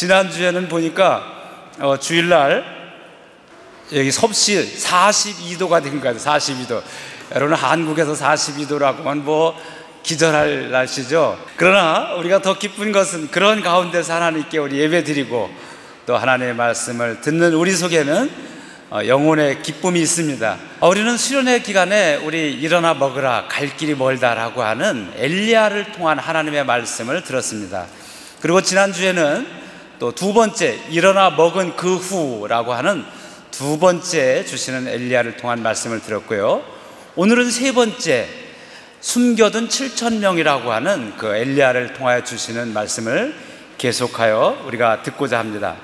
지난주에는 보니까 주일날 여기 섭씨 42도가 된 거예요. 42도. 여러분, 한국에서 42도라고 하면 뭐 기절할 날씨죠. 그러나 우리가 더 기쁜 것은 그런 가운데서 하나님께 우리 예배드리고 또 하나님의 말씀을 듣는 우리 속에는 영혼의 기쁨이 있습니다. 우리는 수련회 기간에 우리 일어나 먹으라 갈 길이 멀다라고 하는 엘리야를 통한 하나님의 말씀을 들었습니다. 그리고 지난주에는 또 두 번째 일어나 먹은 그 후라고 하는 두 번째 주시는 엘리야를 통한 말씀을 들었고요. 오늘은 세 번째 숨겨둔 7,000명이라고 하는 그 엘리야를 통하여 주시는 말씀을 계속하여 우리가 듣고자 합니다.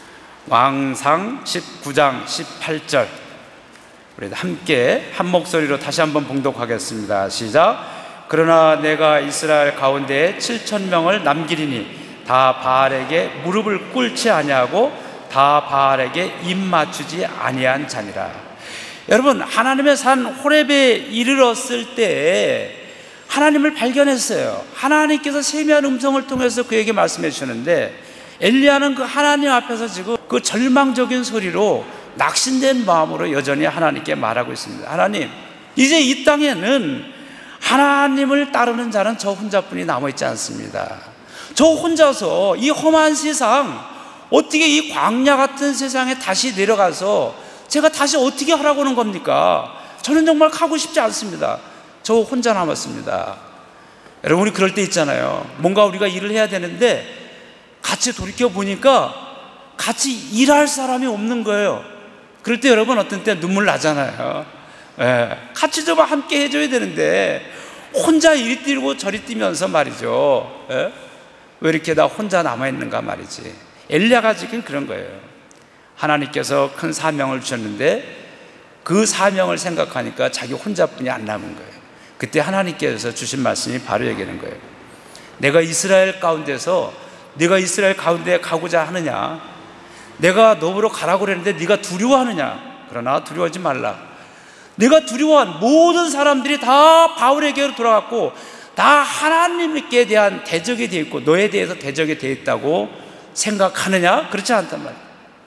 왕상 19장 18절 우리 함께 한 목소리로 다시 한번 봉독하겠습니다. 시작. 그러나 내가 이스라엘 가운데 7,000명을 남기리니 다 바알에게 무릎을 꿇지 아니하고 다 바알에게 입 맞추지 아니한 자니라. 여러분, 하나님의 산 호렙에 이르렀을 때 하나님을 발견했어요. 하나님께서 세미한 음성을 통해서 그에게 말씀해 주셨는데 엘리야는 그 하나님 앞에서 지금 그 절망적인 소리로 낙심된 마음으로 여전히 하나님께 말하고 있습니다. 하나님, 이제 이 땅에는 하나님을 따르는 자는 저 혼자뿐이 남아있지 않습니다. 저 혼자서 이 험한 세상, 어떻게 이 광야 같은 세상에 다시 내려가서 제가 다시 어떻게 하라고 하는 겁니까? 저는 정말 가고 싶지 않습니다. 저 혼자 남았습니다. 여러분, 우리 그럴 때 있잖아요. 뭔가 우리가 일을 해야 되는데 같이 돌이켜 보니까 같이 일할 사람이 없는 거예요. 그럴 때 여러분 어떤 때 눈물 나잖아요. 같이 좀 함께 해줘야 되는데 혼자 이리 뛰고 저리 뛰면서 말이죠. 왜 이렇게 나 혼자 남아있는가 말이지. 엘리야가 지금 그런 거예요. 하나님께서 큰 사명을 주셨는데 그 사명을 생각하니까 자기 혼자뿐이 안 남은 거예요. 그때 하나님께서 주신 말씀이 바로 얘기하는 거예요. 내가 이스라엘 가운데서 네가 이스라엘 가운데 가고자 하느냐? 내가 너보러 가라고 그랬는데 네가 두려워하느냐? 그러나 두려워하지 말라. 네가 두려워한 모든 사람들이 다 바울에게로 돌아갔고 다 하나님께 대한 대적이 되어 있고 너에 대해서 대적이 되어 있다고 생각하느냐? 그렇지 않단 말이야.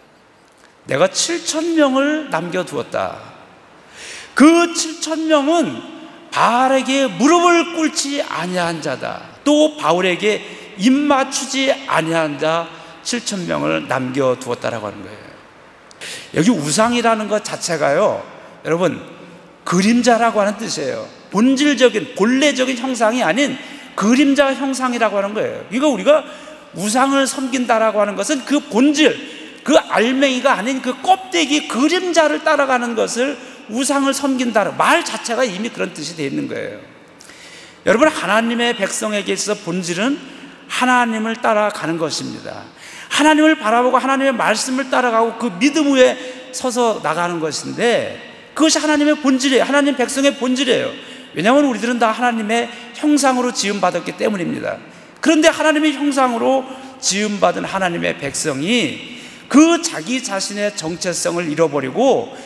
내가 7,000명을 남겨두었다. 그 7,000명은 바알에게 무릎을 꿇지 아니한 자다. 또 바울에게 입 맞추지 아니한 자 7,000명을 남겨두었다라고 하는 거예요. 여기 우상이라는 것 자체가요, 여러분, 그림자라고 하는 뜻이에요. 본질적인, 본래적인 형상이 아닌 그림자 형상이라고 하는 거예요. 그러니까 우리가 우상을 섬긴다라고 하는 것은 그 본질, 그 알맹이가 아닌 그 껍데기 그림자를 따라가는 것을 우상을 섬긴다. 말 자체가 이미 그런 뜻이 되어 있는 거예요. 여러분, 하나님의 백성에게 있어서 본질은 하나님을 따라가는 것입니다. 하나님을 바라보고 하나님의 말씀을 따라가고 그 믿음 위에 서서 나가는 것인데 그것이 하나님의 본질이에요. 하나님 백성의 본질이에요. 왜냐하면 우리들은 다 하나님의 형상으로 지음받았기 때문입니다. 그런데 하나님의 형상으로 지음받은 하나님의 백성이 그 자기 자신의 정체성을 잃어버리고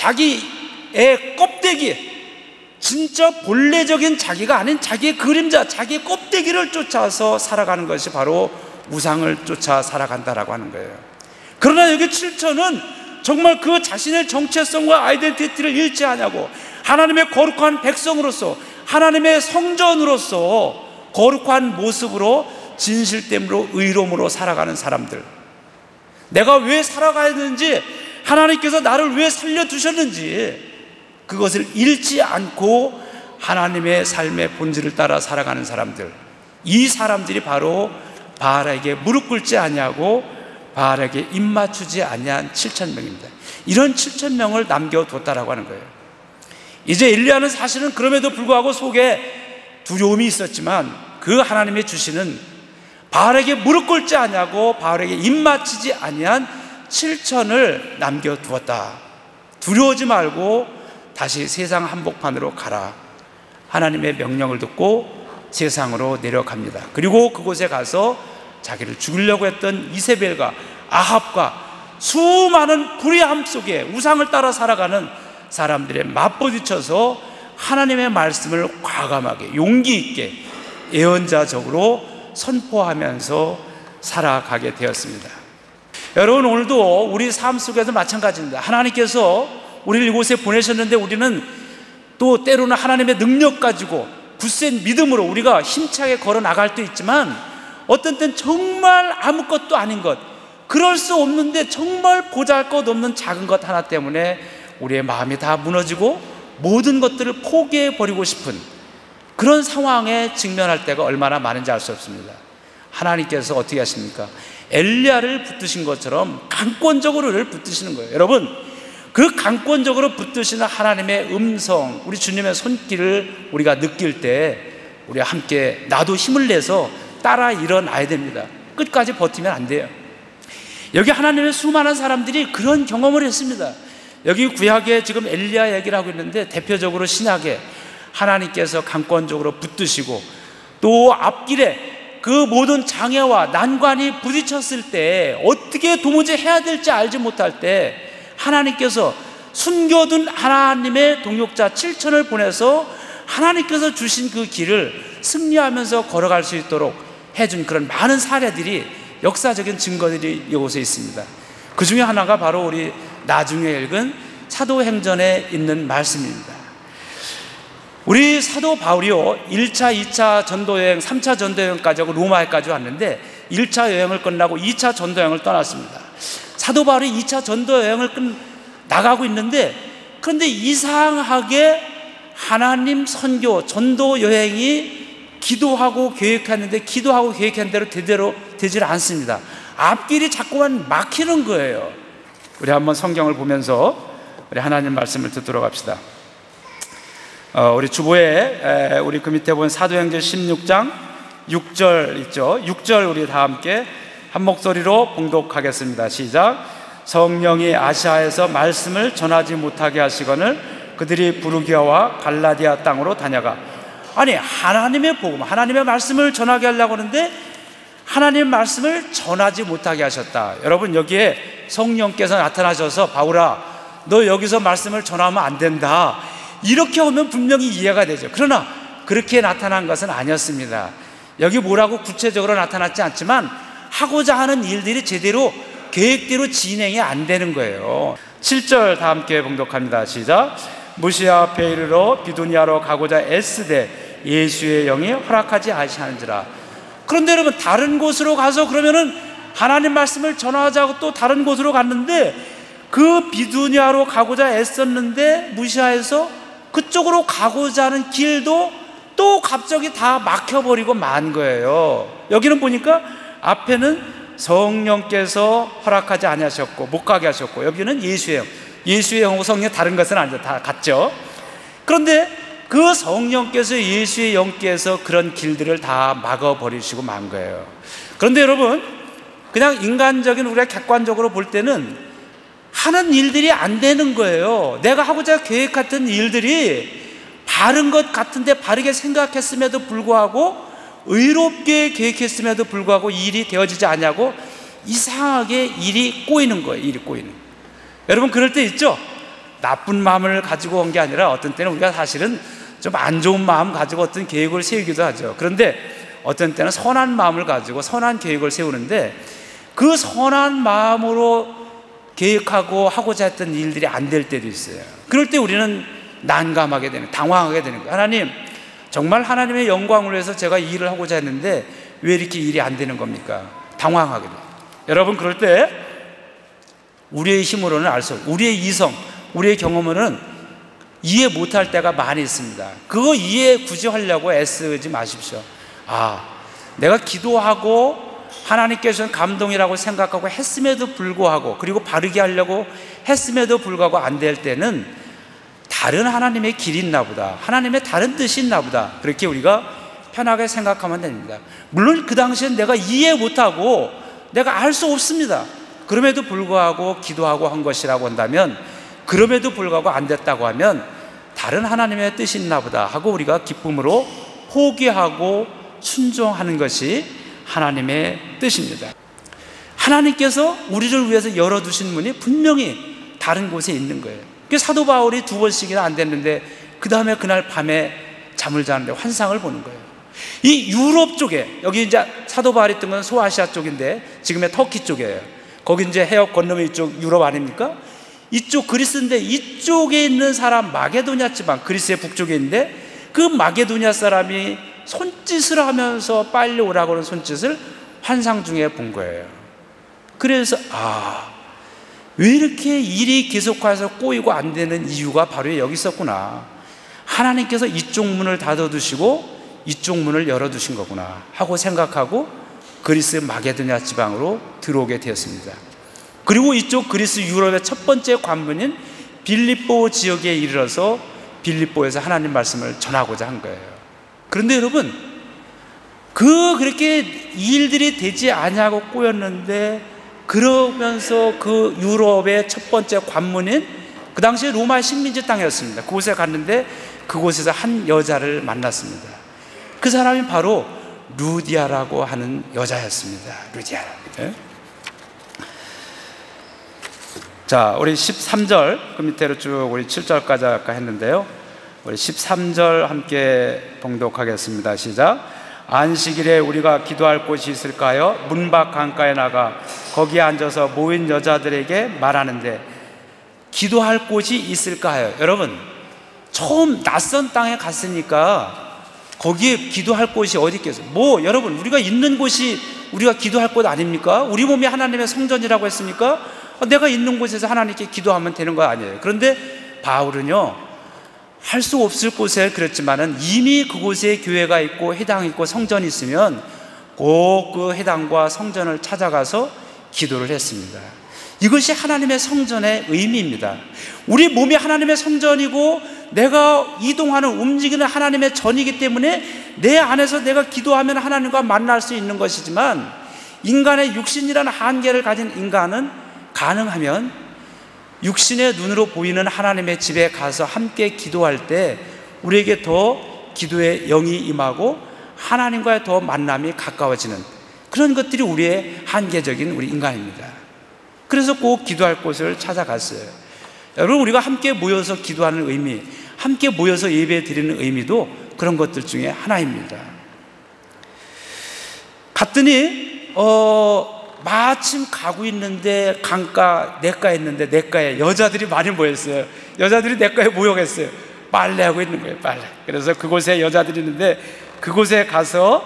자기의 껍데기, 진짜 본래적인 자기가 아닌 자기의 그림자, 자기의 껍데기를 쫓아서 살아가는 것이 바로 우상을 쫓아 살아간다라고 하는 거예요. 그러나 여기 7,000은 정말 그 자신의 정체성과 아이덴티티를 잃지 않냐고 하나님의 거룩한 백성으로서 하나님의 성전으로서 거룩한 모습으로 진실됨으로 의로움으로 살아가는 사람들, 내가 왜 살아가야 되는지, 하나님께서 나를 왜 살려두셨는지 그것을 잃지 않고 하나님의 삶의 본질을 따라 살아가는 사람들, 이 사람들이 바로 바알에게 무릎 꿇지 아니하고 바알에게 입 맞추지 아니한 7,000명입니다. 이런 7,000명을 남겨뒀다라고 하는 거예요. 이제 엘리야는 사실은 그럼에도 불구하고 속에 두려움이 있었지만 그 하나님의 주시는 바알에게 무릎 꿇지 아니하고 바알에게 입 맞추지 아니한 7,000을 남겨두었다. 두려워하지 말고 다시 세상 한복판으로 가라. 하나님의 명령을 듣고 세상으로 내려갑니다. 그리고 그곳에 가서 자기를 죽이려고 했던 이세벨과 아합과 수많은 불의함 속에 우상을 따라 살아가는 사람들의 맞부딪혀서 하나님의 말씀을 과감하게 용기 있게 예언자적으로 선포하면서 살아가게 되었습니다. 여러분, 오늘도 우리 삶 속에도 마찬가지입니다. 하나님께서 우리를 이곳에 보내셨는데 우리는 또 때로는 하나님의 능력 가지고 굳센 믿음으로 우리가 힘차게 걸어 나갈 때 있지만, 어떤 때는 정말 아무것도 아닌 것, 그럴 수 없는데 정말 보잘것없는 작은 것 하나 때문에 우리의 마음이 다 무너지고 모든 것들을 포기해버리고 싶은 그런 상황에 직면할 때가 얼마나 많은지 알 수 없습니다. 하나님께서 어떻게 하십니까? 엘리야를 붙드신 것처럼 강권적으로를 붙드시는 거예요. 여러분, 그 강권적으로 붙드시는 하나님의 음성, 우리 주님의 손길을 우리가 느낄 때 우리가 함께 나도 힘을 내서 따라 일어나야 됩니다. 끝까지 버티면 안 돼요. 여기 하나님의 수많은 사람들이 그런 경험을 했습니다. 여기 구약에 지금 엘리야 얘기를 하고 있는데, 대표적으로 신약에 하나님께서 강권적으로 붙드시고 또 앞길에 그 모든 장애와 난관이 부딪혔을 때 어떻게 도무지 해야 될지 알지 못할 때 하나님께서 숨겨둔 하나님의 동역자 7천을 보내서 하나님께서 주신 그 길을 승리하면서 걸어갈 수 있도록 해준 그런 많은 사례들이, 역사적인 증거들이 이곳에 있습니다. 그 중에 하나가 바로 우리 나중에 읽은 사도행전에 있는 말씀입니다. 우리 사도 바울이요, 1차, 2차 전도여행, 3차 전도여행까지 하고 로마에까지 왔는데 1차 여행을 끝나고 2차 전도여행을 떠났습니다. 사도 바울이 2차 전도여행을 나가고 있는데, 그런데 이상하게 하나님 선교, 전도 여행이 기도하고 계획했는데 기도하고 계획한 대로 제대로 되질 않습니다. 앞길이 자꾸만 막히는 거예요. 우리 한번 성경을 보면서 우리 하나님 말씀을 듣도록 합시다. 우리 주보에 우리 그 밑에 보면 사도행전 16장 6절 있죠. 6절 우리 다 함께 한 목소리로 봉독하겠습니다. 시작. 성령이 아시아에서 말씀을 전하지 못하게 하시거늘 그들이 부르기아와 갈라디아 땅으로 다녀가. 아니, 하나님의 복음, 하나님의 말씀을 전하게 하려고 하는데 하나님의 말씀을 전하지 못하게 하셨다. 여러분, 여기에 성령께서 나타나셔서 바울아, 너 여기서 말씀을 전하면 안 된다, 이렇게 하면 분명히 이해가 되죠. 그러나 그렇게 나타난 것은 아니었습니다. 여기 뭐라고 구체적으로 나타났지 않지만 하고자 하는 일들이 제대로 계획대로 진행이 안 되는 거예요. 7절 다 함께 봉독합니다. 시작. 무시아 베이르로 비두니아로 가고자 애쓰되 예수의 영이 허락하지 아시하는지라. 그런데 여러분, 다른 곳으로 가서 그러면은 하나님 말씀을 전하자고 또 다른 곳으로 갔는데, 그 비두니아로 가고자 애썼는데 무시아에서 그쪽으로 가고자 하는 길도 또 갑자기 다 막혀버리고 만 거예요. 여기는 보니까 앞에는 성령께서 허락하지 아니하셨고 못 가게 하셨고, 여기는 예수의 영, 예수의 영하고 성령 다른 것은 아니죠. 다 같죠. 그런데 그 성령께서, 예수의 영께서 그런 길들을 다 막아버리시고 만 거예요. 그런데 여러분, 그냥 인간적인 우리가 객관적으로 볼 때는 하는 일들이 안 되는 거예요. 내가 하고자 계획했던 일들이 바른 것 같은데, 바르게 생각했음에도 불구하고, 의롭게 계획했음에도 불구하고 일이 되어지지 않냐고 이상하게 일이 꼬이는 거예요. 일이 꼬이는. 여러분, 그럴 때 있죠? 나쁜 마음을 가지고 온 게 아니라 어떤 때는 우리가 사실은 좀 안 좋은 마음 가지고 어떤 계획을 세우기도 하죠. 그런데 어떤 때는 선한 마음을 가지고 선한 계획을 세우는데, 그 선한 마음으로 계획하고 하고자 했던 일들이 안 될 때도 있어요. 그럴 때 우리는 난감하게 되는, 당황하게 되는 거예요. 하나님, 정말 하나님의 영광을 위해서 제가 이 일을 하고자 했는데 왜 이렇게 일이 안 되는 겁니까? 당황하게 돼요. 여러분, 그럴 때 우리의 힘으로는 알 수 없어요. 우리의 이성, 우리의 경험으로는 이해 못할 때가 많이 있습니다. 그거 이해 굳이 하려고 애쓰지 마십시오. 내가 기도하고 하나님께서는 감동이라고 생각하고 했음에도 불구하고, 그리고 바르게 하려고 했음에도 불구하고 안 될 때는 다른 하나님의 길이 있나 보다, 하나님의 다른 뜻이 있나 보다, 그렇게 우리가 편하게 생각하면 됩니다. 물론 그 당시엔 내가 이해 못하고 내가 알 수 없습니다. 그럼에도 불구하고 기도하고 한 것이라고 한다면, 그럼에도 불구하고 안 됐다고 하면 다른 하나님의 뜻이 있나 보다 하고 우리가 기쁨으로 포기하고 순종하는 것이 하나님의 뜻입니다. 하나님께서 우리를 위해서 열어두신 문이 분명히 다른 곳에 있는 거예요. 사도 바울이 2번씩이나 안 됐는데 그 다음에 그날 밤에 잠을 자는데 환상을 보는 거예요. 이 유럽 쪽에, 여기 이제 사도 바울이 있던 건 소아시아 쪽인데 지금의 터키 쪽이에요. 거기 이제 해협 건너면 이쪽 유럽 아닙니까? 이쪽 그리스인데 이쪽에 있는 사람, 마게도냐 지방, 그리스의 북쪽에 있는데 그 마게도냐 사람이 손짓을 하면서 빨리 오라고 하는 손짓을 환상 중에 본 거예요. 그래서 왜 이렇게 일이 계속해서 꼬이고 안 되는 이유가 바로 여기 있었구나. 하나님께서 이쪽 문을 닫아두시고 이쪽 문을 열어두신 거구나 하고 생각하고 그리스 마게도냐 지방으로 들어오게 되었습니다. 그리고 이쪽 그리스 유럽의 첫 번째 관문인 빌립보 지역에 이르러서 빌립보에서 하나님 말씀을 전하고자 한 거예요. 그런데 여러분, 그렇게 일들이 되지 아니하고 꼬였는데, 그러면서 그 유럽의 첫 번째 관문인, 그 당시에 로마 식민지 땅이었습니다. 그곳에 갔는데 그곳에서 한 여자를 만났습니다. 그 사람이 바로 루디아라고 하는 여자였습니다. 루디아. 네? 자, 우리 13절 그 밑으로 쭉 우리 7절까지 아까 했는데요. 우리 13절 함께 봉독하겠습니다. 시작. 안식일에 우리가 기도할 곳이 있을까요? 문 밖 강가에 나가 거기에 앉아서 모인 여자들에게 말하는데, 기도할 곳이 있을까요? 여러분, 처음 낯선 땅에 갔으니까 거기에 기도할 곳이 어디 있겠어요? 여러분, 우리가 있는 곳이 우리가 기도할 곳 아닙니까? 우리 몸이 하나님의 성전이라고 했으니까 내가 있는 곳에서 하나님께 기도하면 되는 거 아니에요. 그런데 바울은요, 할 수 없을 곳에 그랬지만은 이미 그곳에 교회가 있고 회당이 있고 성전이 있으면 꼭 그 회당과 성전을 찾아가서 기도를 했습니다. 이것이 하나님의 성전의 의미입니다. 우리 몸이 하나님의 성전이고 내가 이동하는, 움직이는 하나님의 전이기 때문에 내 안에서 내가 기도하면 하나님과 만날 수 있는 것이지만, 인간의 육신이라는 한계를 가진 인간은 가능하면 육신의 눈으로 보이는 하나님의 집에 가서 함께 기도할 때 우리에게 더 기도의 영이 임하고 하나님과의 더 만남이 가까워지는 그런 것들이 우리의 한계적인 우리 인간입니다. 그래서 꼭 기도할 곳을 찾아갔어요. 여러분, 우리가 함께 모여서 기도하는 의미, 함께 모여서 예배 드리는 의미도 그런 것들 중에 하나입니다. 갔더니 마침 가고 있는데 강가, 냇가에 있는데 냇가에 여자들이 많이 모였어요. 여자들이 냇가에 모여겠어요. 빨래하고 있는 거예요, 빨래. 그래서 그곳에 여자들이 있는데 그곳에 가서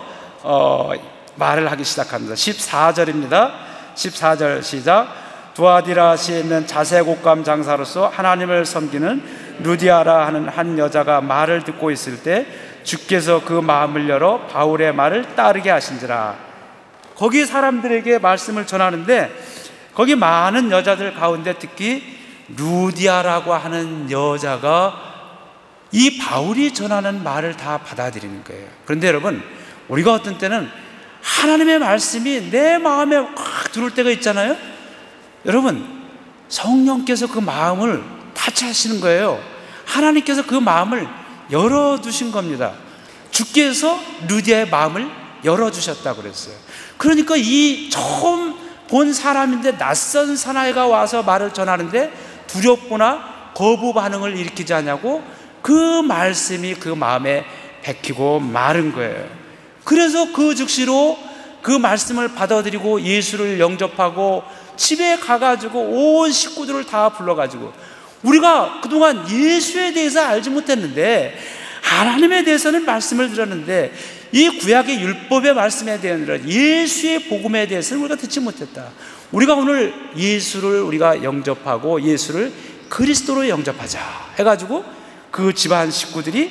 말을 하기 시작합니다. 14절입니다. 14절 시작. 두아디라시에 있는 자색옷감 장사로서 하나님을 섬기는 루디아라 하는 한 여자가 말을 듣고 있을 때 주께서 그 마음을 열어 바울의 말을 따르게 하신지라. 거기 사람들에게 말씀을 전하는데 거기 많은 여자들 가운데 특히 루디아라고 하는 여자가 이 바울이 전하는 말을 다 받아들이는 거예요. 그런데 여러분, 우리가 어떤 때는 하나님의 말씀이 내 마음에 확 들어올 때가 있잖아요. 여러분, 성령께서 그 마음을 타치하시는 거예요. 하나님께서 그 마음을 열어두신 겁니다. 주께서 루디아의 마음을 열어주셨다고 그랬어요. 그러니까 이 처음 본 사람인데 낯선 사나이가 와서 말을 전하는데 두렵거나 거부 반응을 일으키지 않냐고 그 말씀이 그 마음에 bek히고 마른 거예요. 그래서 그 즉시로 그 말씀을 받아들이고 예수를 영접하고 집에 가가지고 온 식구들을 다 불러가지고, 우리가 그동안 예수에 대해서 알지 못했는데 하나님에 대해서는 말씀을 들었는데 이 구약의 율법의 말씀에 대한 예수의 복음에 대해서는 우리가 듣지 못했다. 우리가 오늘 예수를 우리가 영접하고 예수를 그리스도로 영접하자 해가지고 그 집안 식구들이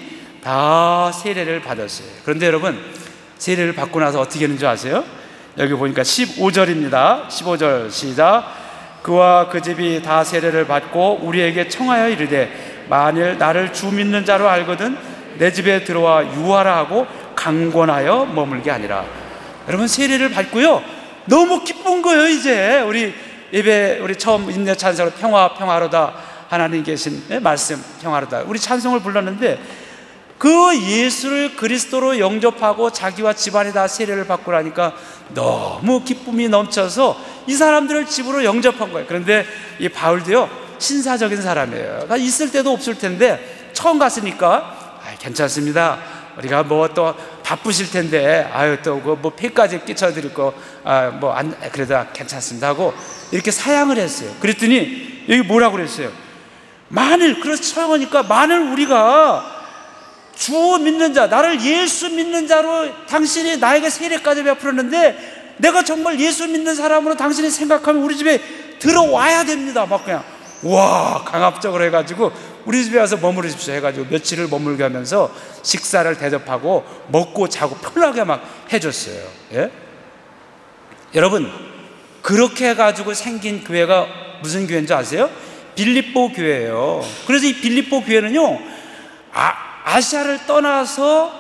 다 세례를 받았어요. 그런데 여러분, 세례를 받고 나서 어떻게 했는지 아세요? 여기 보니까 15절입니다. 15절 시작. 그와 그 집이 다 세례를 받고 우리에게 청하여 이르되 만일 나를 주 믿는 자로 알거든 내 집에 들어와 유하라 하고 강권하여 머물게 하니라. 여러분, 세례를 받고요, 너무 기쁜 거예요. 이제 우리 예배, 우리 처음 인내 찬송으로 평화로다, 하나님 계신 말씀 평화로다, 우리 찬송을 불렀는데 그 예수를 그리스도로 영접하고 자기와 집안이 다 세례를 받고 나니까 너무 기쁨이 넘쳐서 이 사람들을 집으로 영접한 거예요. 그런데 이 바울도요, 신사적인 사람이에요. 있을 때도 없을 텐데 처음 갔으니까 괜찮습니다, 우리가 뭐 또 바쁘실 텐데 아유 또 그 뭐 폐까지 끼쳐드릴 거 뭐 안 그래도 괜찮습니다 하고 이렇게 사양을 했어요. 그랬더니 여기 뭐라고 그랬어요? 만일 그렇죠 하니까 만일 우리가 주 믿는 자, 나를 예수 믿는 자로 당신이 나에게 세례까지 베풀었는데 내가 정말 예수 믿는 사람으로 당신이 생각하면 우리 집에 들어와야 됩니다. 막 그냥 와 강압적으로 해가지고 우리 집에 와서 머무르십시오 해가지고 며칠을 머물게 하면서 식사를 대접하고 먹고 자고 편하게 막 해줬어요. 예? 여러분 그렇게 해가지고 생긴 교회가 무슨 교회인지 아세요? 빌립보 교회예요. 그래서 이 빌립보 교회는요 아시아를 떠나서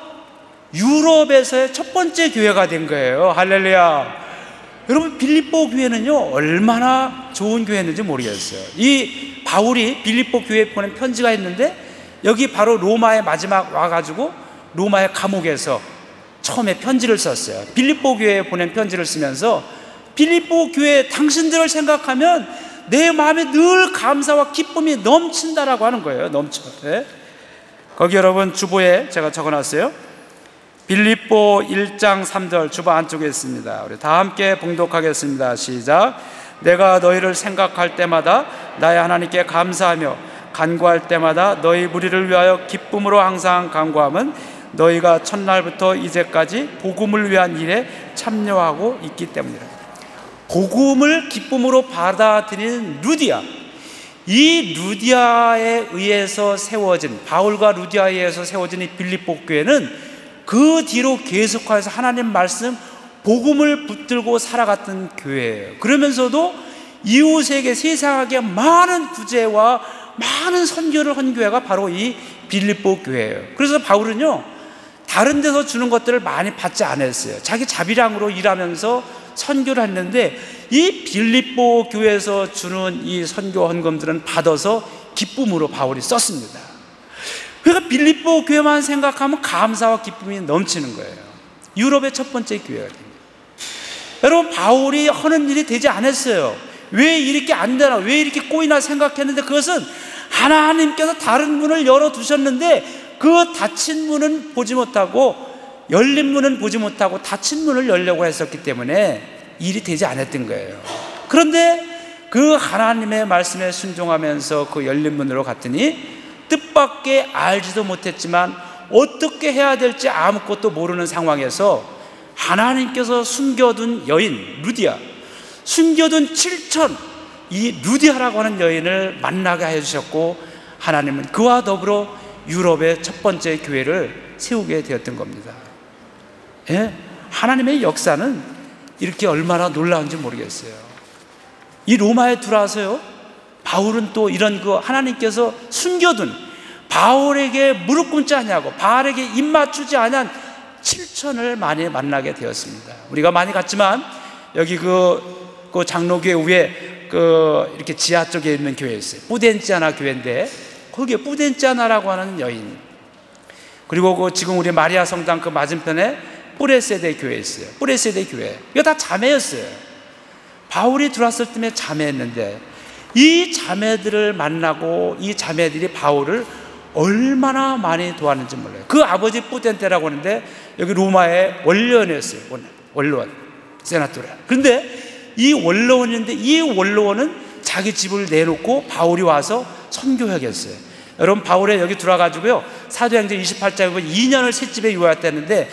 유럽에서의 첫 번째 교회가 된 거예요. 할렐루야. 여러분 빌립보 교회는요 얼마나 좋은 교회였는지 모르겠어요. 이 바울이 빌립보 교회에 보낸 편지가 있는데 여기 바로 로마에 마지막 와가지고 로마의 감옥에서 처음에 편지를 썼어요. 빌립보 교회에 보낸 편지를 쓰면서 빌립보 교회 당신들을 생각하면 내 마음에 늘 감사와 기쁨이 넘친다라고 하는 거예요. 넘쳐. 네? 거기 여러분 주보에 제가 적어놨어요. 빌립보 1장 3절 주보 안쪽에 있습니다. 우리 다 함께 봉독하겠습니다. 시작. 내가 너희를 생각할 때마다 나의 하나님께 감사하며 간구할 때마다 너희 무리를 위하여 기쁨으로 항상 간구함은 너희가 첫날부터 이제까지 복음을 위한 일에 참여하고 있기 때문이라. 복음을 기쁨으로 받아들이는 루디아, 이 루디아에 의해서 세워진 바울과 루디아에 의해서 세워진 이 빌립보 교회는 그 뒤로 계속해서 하나님 말씀 복음을 붙들고 살아갔던 교회예요. 그러면서도 이웃에게 세상에게 많은 구제와 많은 선교를 한 교회가 바로 이 빌립보 교회예요. 그래서 바울은요 다른 데서 주는 것들을 많이 받지 않았어요. 자기 자비량으로 일하면서 선교를 했는데 이 빌립보 교회에서 주는 이 선교 헌금들은 받아서 기쁨으로 바울이 썼습니다. 그러니까 빌립보 교회만 생각하면 감사와 기쁨이 넘치는 거예요. 유럽의 첫 번째 교회가 됩니다. 여러분 바울이 하는 일이 되지 않았어요. 왜 이렇게 안 되나, 왜 이렇게 꼬이나 생각했는데 그것은 하나님께서 다른 문을 열어두셨는데 그 닫힌 문은 보지 못하고 열린 문은 보지 못하고 닫힌 문을 열려고 했었기 때문에 일이 되지 않았던 거예요. 그런데 그 하나님의 말씀에 순종하면서 그 열린 문으로 갔더니 뜻밖의 알지도 못했지만 어떻게 해야 될지 아무것도 모르는 상황에서 하나님께서 숨겨둔 여인 루디아, 숨겨둔 7천 이 루디아라고 하는 여인을 만나게 해주셨고 하나님은 그와 더불어 유럽의 첫 번째 교회를 세우게 되었던 겁니다. 예? 하나님의 역사는 이렇게 얼마나 놀라운지 모르겠어요. 이 로마에 들어와서요 바울은 또 이런 그 하나님께서 숨겨둔 바울에게 무릎 꿇지 않냐고 바울에게 입 맞추지 않은 7천을 많이 만나게 되었습니다. 우리가 많이 갔지만 여기 그 장로교회 위에 이렇게 지하 쪽에 있는 교회 있어요. 뿌덴치아나 교회인데 거기에 뿌덴치아나라고 하는 여인, 그리고 지금 우리 마리아 성당 그 맞은편에 뿌레세데 교회 있어요. 뿌레세데 교회 이거 다 자매였어요. 바울이 들어왔을 때 자매였는데 이 자매들을 만나고 이 자매들이 바울을 얼마나 많이 도왔는지 몰라요. 그 아버지 뿌덴테라고 하는데 여기 로마의 원로원이었어요. 원로원 세나토라. 그런데 이 원로원인데 이 원로원은 자기 집을 내놓고 바울이 와서 선교하게 했어요. 여러분 바울에 여기 들어와가지고요 사도행전 28장에 보면 2년을 셋집에 유하였다는데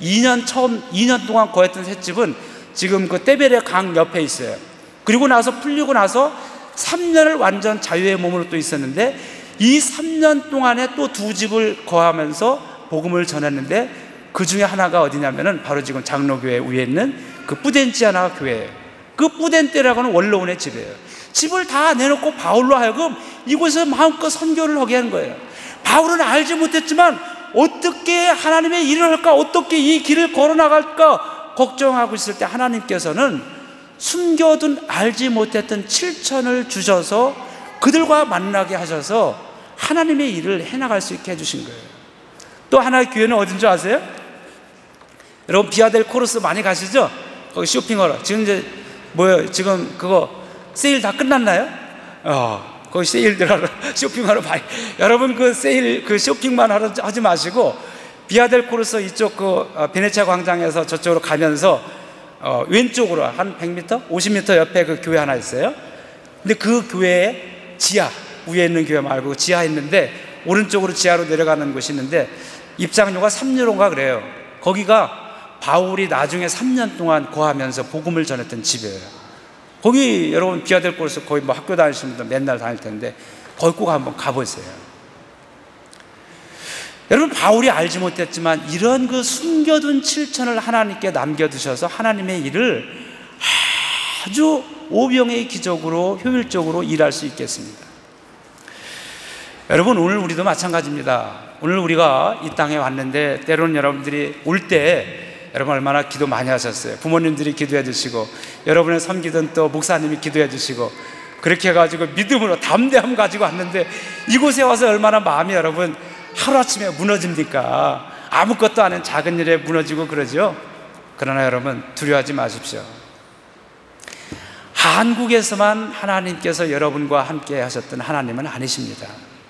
2년 동안 거했던 셋집은 지금 그 떼베레 강 옆에 있어요. 그리고 나서 풀리고 나서 3년을 완전 자유의 몸으로 또 있었는데 이 3년 동안에 또 2집을 거하면서 복음을 전했는데 그 중에 하나가 어디냐면은 바로 지금 장로교회 위에 있는 그 뿌덴치아나 교회예요. 그 뿌덴테라고 하는 원로원의 집이에요. 집을 다 내놓고 바울로 하여금 이곳에서 마음껏 선교를 하게 한 거예요. 바울은 알지 못했지만 어떻게 하나님의 일을 할까, 어떻게 이 길을 걸어나갈까 걱정하고 있을 때 하나님께서는 숨겨둔 알지 못했던 7천을 주셔서 그들과 만나게 하셔서 하나님의 일을 해나갈 수 있게 해주신 거예요. 또 하나의 교회는 어딘 줄 아세요? 여러분 비아델 코르스 많이 가시죠? 거기 쇼핑하러. 지금 이제 뭐예요? 지금 그거 세일 다 끝났나요? 거기 세일들 하러 쇼핑하러 봐요. 여러분 그 세일 그 쇼핑만 하지 마시고 비아델코르소 이쪽 베네치아 광장에서 저쪽으로 가면서 왼쪽으로 한 100m, 50m 옆에 그 교회 하나 있어요. 근데 그 교회의 지하, 위에 있는 교회 말고 지하에 있는데 오른쪽으로 지하로 내려가는 곳이 있는데 입장료가 3유로인가 그래요. 거기가 바울이 나중에 3년 동안 거하면서 복음을 전했던 집이에요. 거기 여러분 비아델코르소 거의 뭐 학교 다니시는 분들 맨날 다닐 텐데 거기 꼭 한번 가보세요. 여러분, 바울이 알지 못했지만 이런 그 숨겨둔 7천을 하나님께 남겨두셔서 하나님의 일을 아주 오병의 기적으로 효율적으로 일할 수 있겠습니다. 여러분, 오늘 우리도 마찬가지입니다. 오늘 우리가 이 땅에 왔는데 때로는 여러분들이 올 때 여러분 얼마나 기도 많이 하셨어요. 부모님들이 기도해 주시고 여러분의 섬기던 또 목사님이 기도해 주시고 그렇게 해가지고 믿음으로 담대함 가지고 왔는데 이곳에 와서 얼마나 마음이 여러분 하루아침에 무너집니까? 아무것도 아닌 작은 일에 무너지고 그러죠. 그러나 여러분 두려워하지 마십시오. 한국에서만 하나님께서 여러분과 함께 하셨던 하나님은 아니십니다.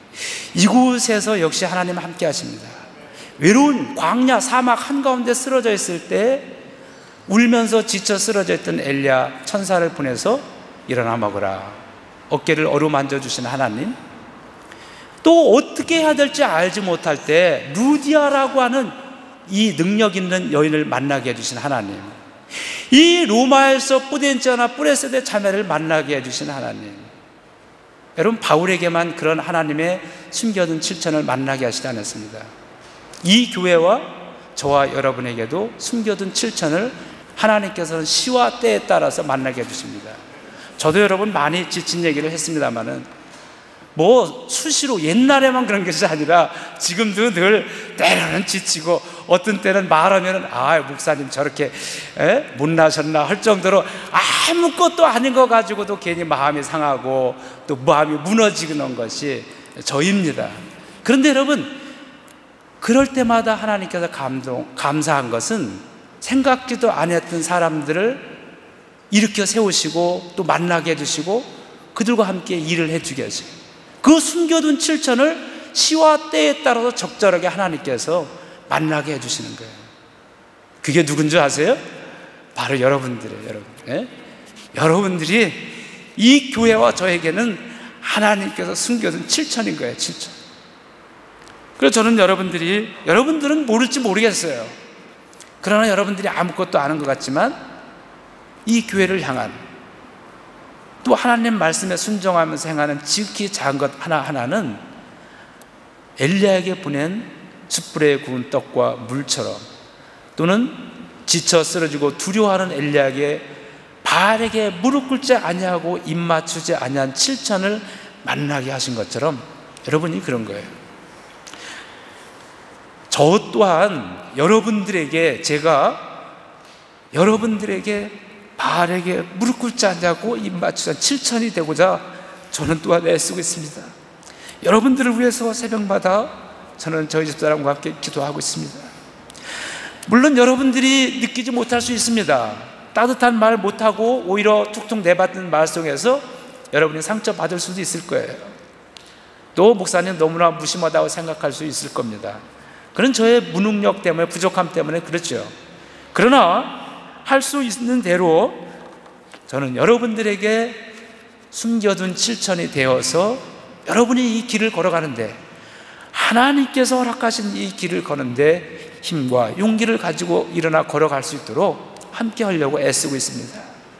이곳에서 역시 하나님 함께 하십니다. 외로운 광야 사막 한가운데 쓰러져 있을 때 울면서 지쳐 쓰러져 있던 엘리야 천사를 보내서 일어나 먹으라 어깨를 어루만져 주신 하나님, 또 어떻게 해야 될지 알지 못할 때 루디아라고 하는 이 능력 있는 여인을 만나게 해주신 하나님, 이 로마에서 뿌덴지아나 뿌레세데 자매를 만나게 해주신 하나님, 여러분 바울에게만 그런 하나님의 숨겨둔 7천을 만나게 하시지 않았습니다. 이 교회와 저와 여러분에게도 숨겨둔 7천을 하나님께서는 시와 때에 따라서 만나게 해주십니다. 저도 여러분 많이 지친 얘기를 했습니다마는 뭐 수시로 옛날에만 그런 것이 아니라 지금도 늘 때로는 지치고 어떤 때는 말하면 목사님 저렇게 못나셨나 할 정도로 아무것도 아닌 거 가지고도 괜히 마음이 상하고 또 마음이 무너지는 것이 저입니다. 그런데 여러분 그럴 때마다 하나님께서 감사한 것은 생각지도 않았던 사람들을 일으켜 세우시고 또 만나게 해주시고 그들과 함께 일을 해주게 하시고 그 숨겨둔 7천을 시와 때에 따라서 적절하게 하나님께서 만나게 해주시는 거예요. 그게 누군지 아세요? 바로 여러분들이에요. 여러분. 여러분들이 이 교회와 저에게는 하나님께서 숨겨둔 7천인 거예요. 7천. 그래서 저는 여러분들은 모를지 모르겠어요. 그러나 여러분들이 아무것도 아는 것 같지만 이 교회를 향한 또 하나님 말씀에 순종하면서 행하는 지극히 작은 것 하나하나는 엘리야에게 보낸 숯불에 구운 떡과 물처럼, 또는 지쳐 쓰러지고 두려워하는 엘리야에게 바알에게 무릎 꿇지 아니하고 입 맞추지 아니한 7천을 만나게 하신 것처럼 여러분이 그런 거예요. 저 또한 제가 여러분들에게 바알에게 무릎 꿇지 않냐고 입 맞추자 7천이 되고자 저는 또한 애쓰고 있습니다. 여러분들을 위해서 새벽마다 저는 저희 집사람과 함께 기도하고 있습니다. 물론 여러분들이 느끼지 못할 수 있습니다. 따뜻한 말 못하고 오히려 툭툭 내뱉는 말 속에서 여러분이 상처받을 수도 있을 거예요. 또 목사님 너무나 무심하다고 생각할 수 있을 겁니다. 그런 저의 무능력 때문에, 부족함 때문에 그렇죠. 그러나 할 수 있는 대로 저는 여러분들에게 숨겨둔 7천이 되어서 여러분이 이 길을 걸어가는데, 하나님께서 허락하신 이 길을 거는데 힘과 용기를 가지고 일어나 걸어갈 수 있도록 함께 하려고 애쓰고 있습니다.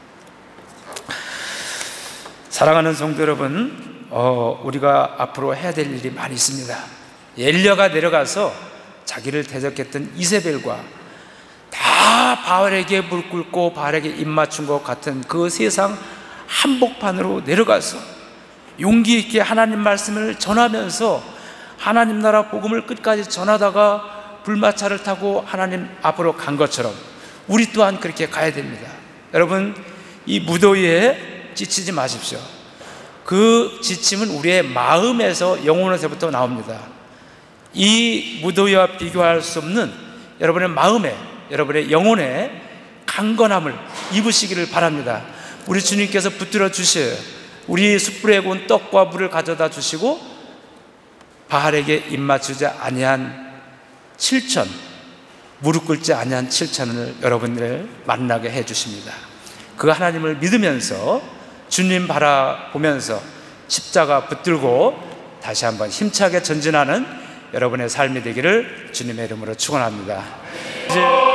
사랑하는 성도 여러분, 우리가 앞으로 해야 될 일이 많이 있습니다. 엘리야가 내려가서 자기를 대적했던 이세벨과 다 바알에게 무릎 꿇고 바알에게 입 맞춘 것 같은 그 세상 한복판으로 내려가서 용기 있게 하나님 말씀을 전하면서 하나님 나라 복음을 끝까지 전하다가 불마차를 타고 하나님 앞으로 간 것처럼 우리 또한 그렇게 가야 됩니다. 여러분, 이 무더위에 지치지 마십시오. 그 지침은 우리의 마음에서, 영혼에서부터 나옵니다. 이 무더위와 비교할 수 없는 여러분의 마음에, 여러분의 영혼에 강건함을 입으시기를 바랍니다. 우리 주님께서 붙들어 주셔요. 우리 숯불에 구운 떡과 물을 가져다 주시고 바알에게 입 맞추지 아니한 7천, 무릎 꿇지 아니한 7천을 여러분들 만나게 해 주십니다. 그 하나님을 믿으면서 주님 바라보면서 십자가 붙들고 다시 한번 힘차게 전진하는 여러분의 삶이 되기를 주님의 이름으로 축원합니다. 이제